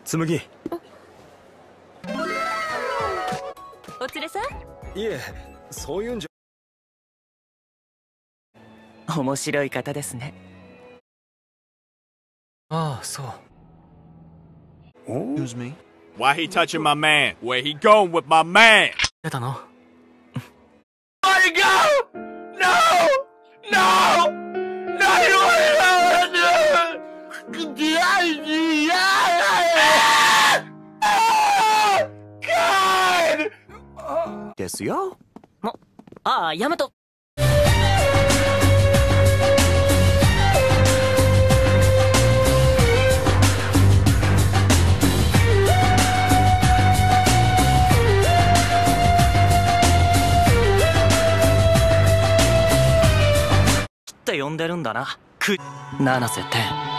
紬。 お連れさん？ いえ、そういうんじゃ。 面白い方ですね。 ああ、そう。 Excuse me? Why he touching my man? Where he going with my man? 出たの Let it go! No! No! No, you don't want to God! ですよ。 ああ、ヤマト。 って呼んでるんだな。七瀬天。